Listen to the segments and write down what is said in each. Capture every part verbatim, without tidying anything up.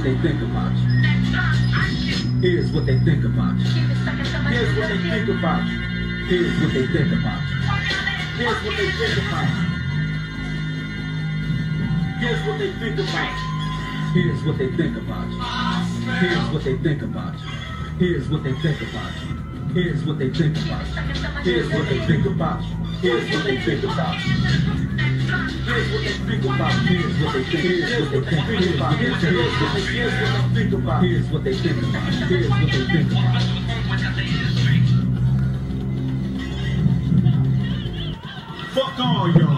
they think about you. Here's what they think about you. Here's what they think about you. Here's what they think about you. Here's what they think about you. Here's what they think about you. Here's what they think about you. Here's what they think about you. Here's what they think about you. Here's what they think about you. Here's what they think about you. Here's what they think about you. Here's what they think about. Here's what they think. Here's what they think about. Here's what they think about. Here's what they think about. Here's what they think about. Fuck all y'all.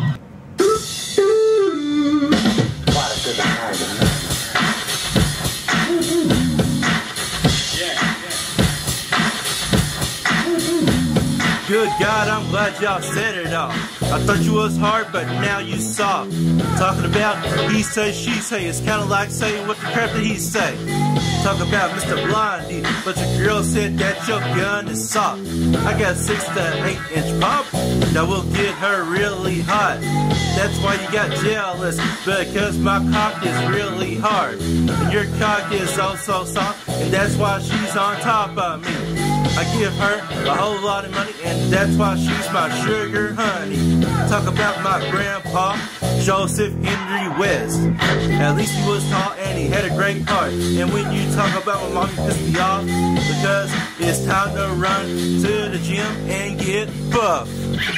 Good God, I'm glad y'all said it all. I thought you was hard, but now you soft. Talking about he say, she say, it's kind of like saying what the crap did he say. Talk about Mister Blondie, but your girl said that your gun is soft. I got six to eight inch pop that will get her really hot. That's why you got jealous, because my cock is really hard. And your cock is also soft, and that's why she's on top of me. I give her a whole lot of money, and that's why she's my sugar honey. Talk about my grandpa, Joseph Henry West. At least he was tall and he had a great heart. And when you talk about my mom, you piss me off, because it's time to run to the gym and get buff.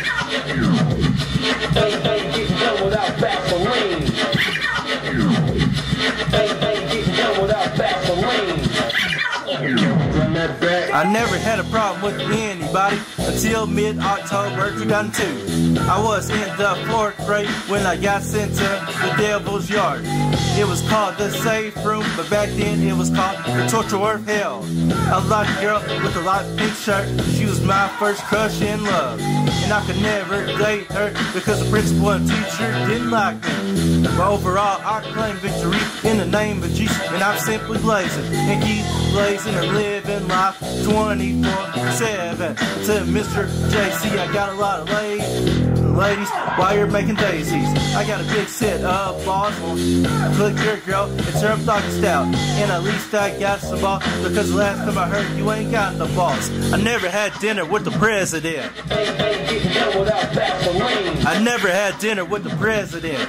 Hey, hey, get done without Vaseline. Hey, hey, get done without Vaseline. I never had a problem with anybody until mid-October two thousand two. I was in the fourth grade when I got sent to the devil's yard. It was called the safe room, but back then it was called the torture of hell. I liked a girl with a light pink shirt. She was my first crush in love. And I could never date her because the principal and teacher didn't like me. But overall, I claim victory in the name of Jesus, and I'm simply blazing and keep blazing and living life twenty-four seven. To Mister J C, I got a lot of ladies. Ladies, while you're making daisies, I got a big set of balls. I click your girl, it's her doggy style. And at least I got some balls, because the last time I heard you ain't got no balls. I never had dinner with the president. I never had dinner with the president.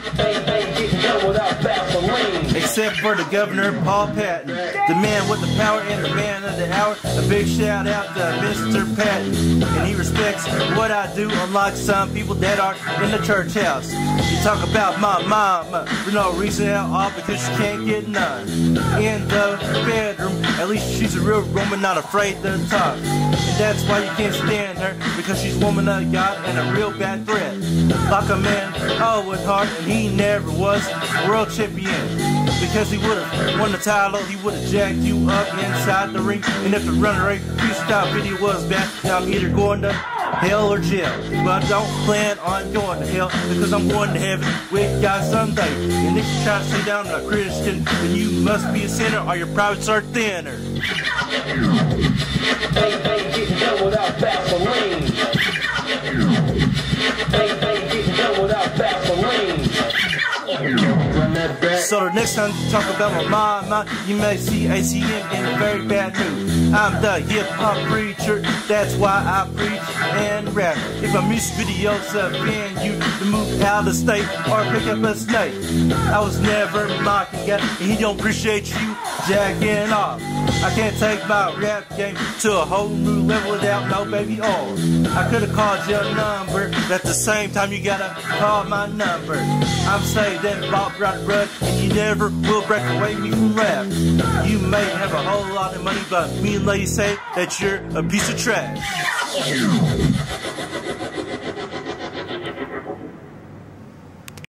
Except for the governor, Paul Patton. The man with the power and the man of the hour. A big shout out to Mister Patton. And he respects what I do, unlike some people that are in the church house. You talk about my mama for no reason at all, because she can't get none. In the bedroom, at least she's a real woman, not afraid to talk. And that's why you can't stand her, because she's a woman of God and a real bad threat. Like a man, oh, with heart, and he never was world champion. Because he would have won the title, he would have jacked you up inside the ring. And if the runner rate freestyle video was bad, now I'm either going to hell or jail. But I don't plan on going to hell, because I'm going to heaven with God someday. And if you try to stay down a Christian, then you must be a sinner, or your privates are thinner. Hey, hey, get done without Vaseline. Hey, hey, get done without Vaseline. So the next time you talk about my mama, you may see A C M in a very bad mood. I'm the hip-hop preacher, that's why I preach and rap. If my music videos offend you, to move out of state or pick up a snake. I was never mocking God, and he don't appreciate you jacking off. I can't take my rap game to a whole new level without no baby oil. I could have called your number, but at the same time you gotta call my number. I'm saved and Bob Rod Rud, and you never will break away me from rap. You may have a whole lot of money, but me and ladies say that you're a piece of trash.